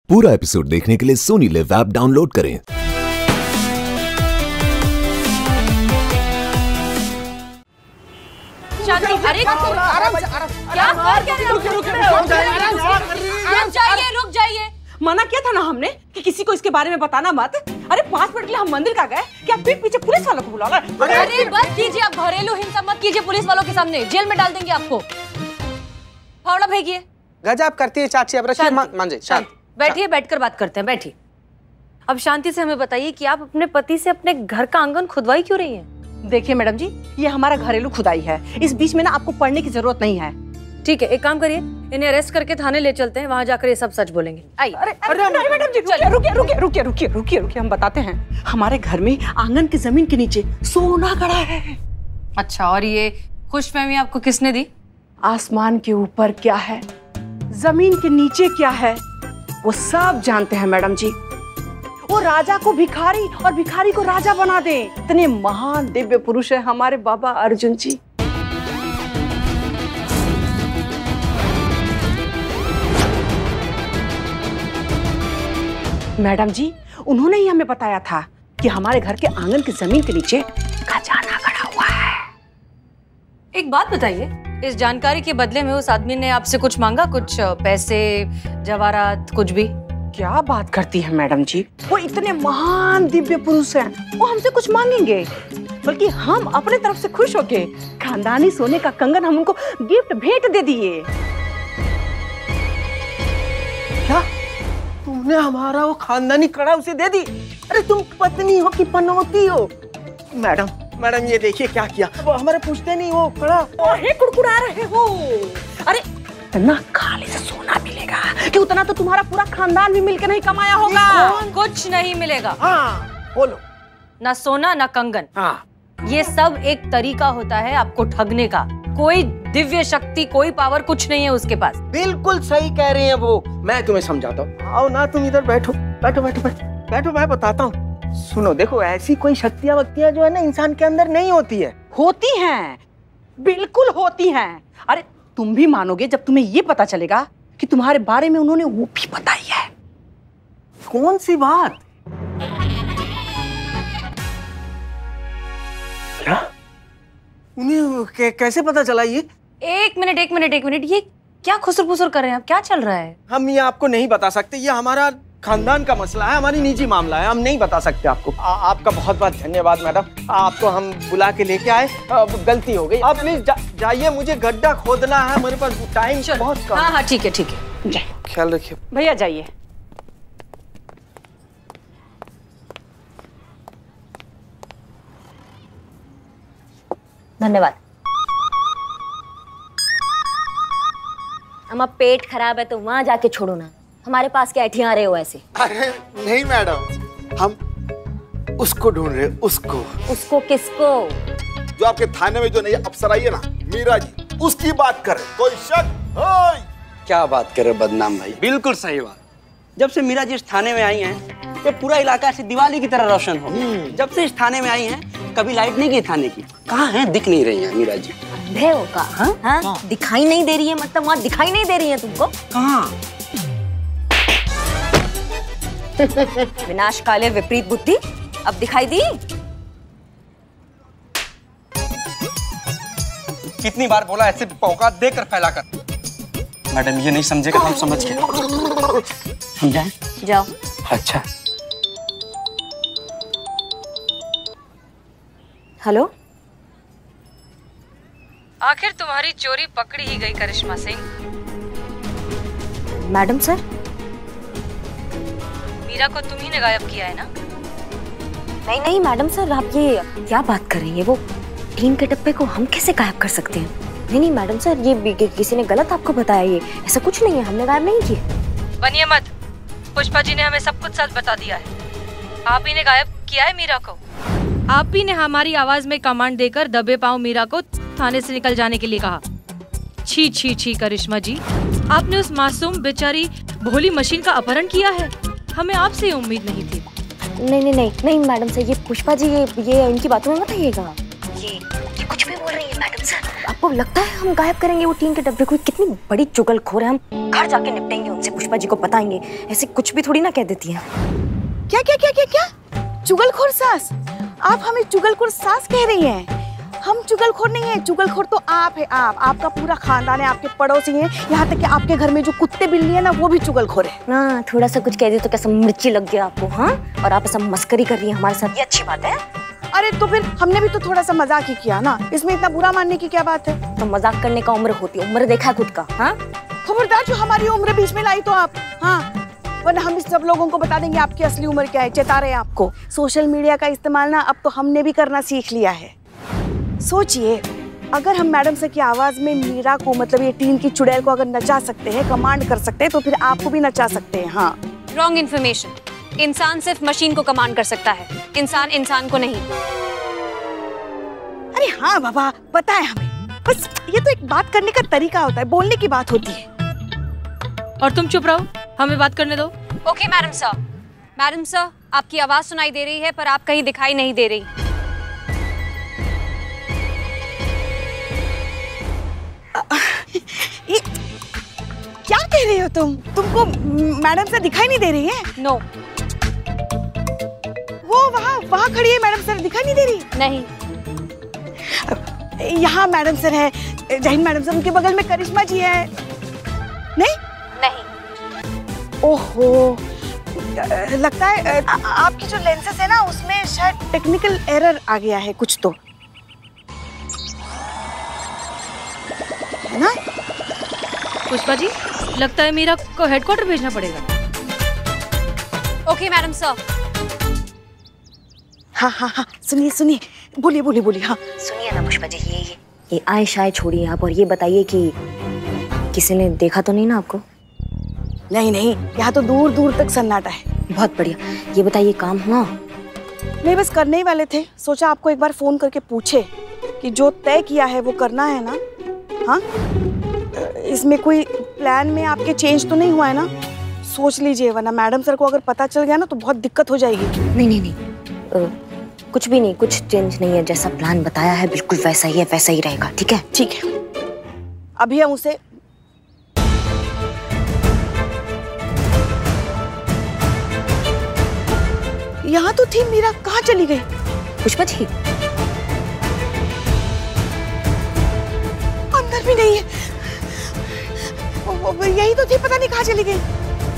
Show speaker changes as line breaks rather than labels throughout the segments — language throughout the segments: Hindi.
पूरा एपिसोड देखने के लिए सोनी लिव ऐप डाउनलोड करें।
अरे रुक जाइए। मना किया था ना हमने कि किसी को इसके बारे में बताना मत। अरे 5 मिनट के लिए हम मंदिर का गए कि आप पीठ पीछे पुलिस वालों को बुला रहे। अरे बस कीजिए, आप घरेलू हिंसा मत कीजिए पुलिस वालों के सामने, जेल में डाल देंगे आपको। फावड़ा फेंकिए।
गजब करती है चाची। अब रखिए मांझे, शांत
बैठिए, बैठकर बात करते हैं, बैठिए। अब शांति से हमें बताइए कि आप अपने पति से अपने घर का आंगन खुदवाई क्यों रही हैं? देखिए मैडम जी, ये हमारा घरेलू खुदाई है, इस बीच में ना आपको पढ़ने की जरूरत नहीं है। ठीक है, एक काम करिए, इन्हें अरेस्ट करके थाने ले चलते हैं, वहाँ जाकर ये सब सच बोलेंगे। आइए। अरे मैडम जी, रुकिए, हम बताते हैं। हमारे घर में आंगन की जमीन के नीचे सोना गड़ा है। अच्छा, और ये खुशफहमी आपको किसने दी? आसमान के ऊपर क्या है, जमीन के नीचे क्या है, वो सब जानते हैं मैडम जी। वो राजा को भिखारी और भिखारी को राजा बना दे, इतने महान दिव्य पुरुष है हमारे बाबा अर्जुन जी। मैडम जी, उन्होंने ही हमें बताया था कि हमारे घर के आंगन की जमीन के नीचे खजाना गड़ा हुआ है। एक बात बताइए, इस जानकारी के बदले में उस आदमी ने आपसे कुछ मांगा? कुछ पैसे, जवाहरात, कुछ भी? क्या बात करती है मैडम जी, वो इतने महान दिव्य पुरुष हैं, वो हमसे कुछ मांगेंगे? बल्कि हम अपने तरफ से खुश होके खानदानी सोने का कंगन हम उनको गिफ्ट भेंट दे दिए।
क्या तुमने हमारा वो खानदानी कड़ा उसे दे दी? अरे तुम पत्नी हो कि पनौती हो? मैडम ये देखिए क्या किया, वो हमारे पूछते नहीं वो कड़ा।
कुड़कुड़ा रहे हो। अरे इतना खाली से सोना मिलेगा कि उतना तो तुम्हारा पूरा खानदान भी मिलकर नहीं कमाया होगा। कुछ नहीं मिलेगा।
हाँ बोलो।
ना सोना ना कंगन।
हाँ,
ये सब एक तरीका होता है आपको ठगने का। कोई दिव्य शक्ति, कोई पावर कुछ नहीं है उसके पास।
बिल्कुल सही कह रहे हैं वो। मैं तुम्हें समझाता हूँ। आओ ना, तुम इधर बैठो, मैं बताता हूँ। सुनो, देखो, ऐसी कोई शक्तियाँ वक्तियाँ जो है ना इंसान के अंदर नहीं होती है।
होती हैं, बिल्कुल होती हैं। अरे तुम भी मानोगे जब तुम्हें ये पता चलेगा कि तुम्हारे बारे में उन्होंने वो भी बताई है।
कौन सी बात? क्या? उन्हें कैसे पता चला ये? एक मिनट, ये क्या खुसर-फुसर कर रहे हैं आप? क्या चल रहा है? हम ये आपको नहीं बता सकते, ये हमारा खानदान का मसला है, हमारी निजी मामला है, हम नहीं बता सकते आपको। आपका बहुत बहुत धन्यवाद मैडम, आपको हम बुला के लेके आए, गलती हो गई। आप प्लीज जाइए, मुझे गड्ढा खोदना है, मेरे पास टाइम बहुत कम। हाँ, ठीक है, ख्याल रखिए भैया, जाइए।
धन्यवाद। हमारा पेट खराब है तो वहां जाके छोड़ो ना, हमारे पास क्या ऐठियां रहे हो ऐसे?
अरे नहीं मैडम, हम उसको ढूंढ रहे। उसको
किसको?
जो आपके थाने में जो नई अफसर आई है ना, मीरा जी, उसकी बात कर। कोई शक?
क्या बात कर रहे बदनाम भाई? बिल्कुल सही बात। जब से मीरा जी इस थाने में आई हैं, ये पूरा इलाका से दिवाली की तरह रोशन हो गया। जब से इस थाने में आई हैं, कभी लाइट नहीं गई थाने की। कहाँ हैं? दिख नहीं रही हैं मीरा जी।
अंधे हो का? हाँ? दिखाई नहीं दे रही है? मतलब वहाँ दिखाई नहीं दे रही है तुमको?
कहाँ?
विनाश काले विपरीत बुद्धि, अब दिखाई दी?
कितनी बार बोला ऐसे औकात देकर फैला कर। मैडम ये नहीं समझेगा, हम समझ गए। समझाएं?
जाओ।
अच्छा।
हेलो,
आखिर तुम्हारी चोरी पकड़ी ही गई करिश्मा सिंह।
मैडम सर,
मीरा को तुम ही ने गायब किया है ना?
नहीं मैडम सर, आप ये क्या बात कर रही है? वो टीम के डब्बे को हम कैसे गायब कर सकते हैं? नहीं मैडम सर, ये किसी ने गलत आपको बताया, ये ऐसा कुछ नहीं है, हमने गायब नहीं किया।
बनिए मत, पुष्पा जी ने हमें सब कुछ सच बता दिया है। आप ही ने गायब किया है मीरा को। आप ही ने हमारी आवाज में कमांड देकर दबे पांव मीरा को थाने से निकल जाने के लिए कहा। छी करिश्मा जी, आपने उस मासूम बेचारी भोली मशीन का अपहरण किया है। हमें आपसे उम्मीद नहीं थी।
नहीं मैडम सर, ये पुष्पा जी, ये इनकी बातों में मत आइएगा। ये कुछ भी बोल रही है मैडम सर। आपको लगता है हम गायब करेंगे वो टीन के डब्बे को? कितनी बड़ी चुगलखोर है, हम घर जाके निपटेंगे उनसे, पुष्पा जी को बताएंगे। ऐसे कुछ भी थोड़ी ना कह देती है।
क्या क्या क्या क्या क्या? चुगलखोर सास? आप हमें चुगलखोर सास कह रही हैं? हम चुगलखोर नहीं है, चुगलखोर तो आप है। आपका पूरा खानदान है, आपके पड़ोसी हैं, यहाँ तक कि आपके घर में जो कुत्ते बिल्ली है ना वो भी चुगलखोर है
ना। थोड़ा सा कुछ कह दे तो कैसा मिर्ची लग गया आपको? हाँ, और आप ऐसा मस्करी कर रही है हमारे साथ, ये अच्छी बात है?
अरे तो फिर हमने भी तो थोड़ा सा मजाक ही किया ना, इसमें इतना बुरा मानने की क्या बात है?
तो मजाक करने का उम्र होती है, उम्र देखा खुद का। हाँ,
खबरदार जो हमारी उम्र बीच में लाई तो आप, हाँ, वरना हम सब लोगों को बता देंगे आपकी असली उम्र क्या है। चेता रहे आपको, सोशल मीडिया का इस्तेमाल ना अब तो हमने भी करना सीख लिया है। सोचिए, अगर हम मैडम सर की आवाज में मीरा को, मतलब ये टीन की चुड़ैल को अगर नचा सकते हैं, कमांड कर सकते हैं, तो फिर आपको भी नचा सकते हैं। हाँ,
रॉन्ग इन्फॉर्मेशन। इंसान सिर्फ मशीन को कमांड कर सकता है, इंसान इंसान को नहीं।
अरे हाँ बाबा, पता है हमें, बस ये तो एक बात करने का तरीका होता है, बोलने की बात होती है।
और तुम चुप रहो, हमें बात करने दो। Okay madam sir. Madam sir, आपकी आवाज सुनाई दे रही है पर आप कहीं दिखाई नहीं दे रही।
ये क्या कह रही हो तुम? तुमको मैडम सर दिखाई नहीं दे रही है?
नो।
वो वहाँ खड़ी है, मैडम सर दिखाई नहीं दे रही?
नहीं।
यहाँ मैडम सर है, जय हिंद मैडम सर, उनके बगल में करिश्मा जी है। नहीं
नहीं।
ओहो, लगता है आपकी जो लेंसेज है ना उसमें शायद टेक्निकल एरर आ गया है कुछ तो, है ना?
पुष्पा जी, लगता है मीरा को हेडक्वार्टर भेजना पड़ेगा। Okay madam sir.
हाँ हाँ हाँ, सुनिए सुनिए, बोलिए बोलिए बोलिए। हाँ
सुनिए ना पुष्पा जी, ये आए शाय छोड़िए आप, और ये बताइए कि किसी ने देखा तो नहीं ना आपको?
नहीं नहीं, यहाँ तो दूर दूर तक सन्नाटा है।
बहुत बढ़िया। ये बताइए, काम हुआ?
नहीं, बस करने ही वाले थे, सोचा आपको एक बार फोन करके पूछे कि जो तय किया है वो करना है ना। हाँ, इसमें कोई प्लान में आपके चेंज तो नहीं हुआ है ना? सोच लीजिए, वरना मैडम सर को अगर पता चल गया ना तो बहुत दिक्कत हो जाएगी।
नहीं नहीं नहीं, कुछ भी नहीं, कुछ चेंज नहीं है। जैसा प्लान बताया है बिल्कुल वैसा ही है, वैसा ही रहेगा। ठीक है?
ठीक है। अभी हम उसे यहाँ तो थी मीरा, कहाँ चली गई?
पुष्पा जी
अंदर भी नहीं है, यही तो थी, पता नहीं कहाँ चली गई।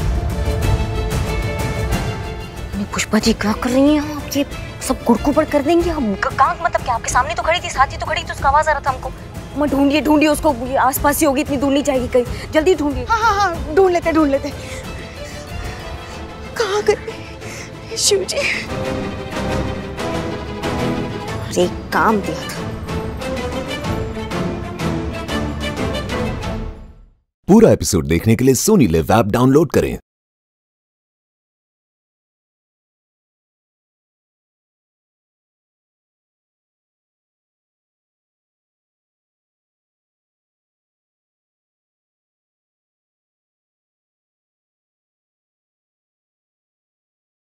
पुष्पा जी क्या कर रही हैं आप? ये सब कुड़कुड़ कर देंगे हम। कहाँ, मतलब क्या आपके सामने तो खड़ी थी, साथ ही तो खड़ी थी, उसका आवाज आ रहा था हमको। मैं ढूंढिए उसको, आसपास ही होगी, इतनी दूर नहीं जाएगी कहीं, जल्दी ढूंढिए।
हाँ हाँ हाँ, ढूंढ लेते। कहाँ गई शिव जी?
अरे काम दिया था।
पूरा एपिसोड देखने के लिए सोनी लिव ऐप डाउनलोड करें।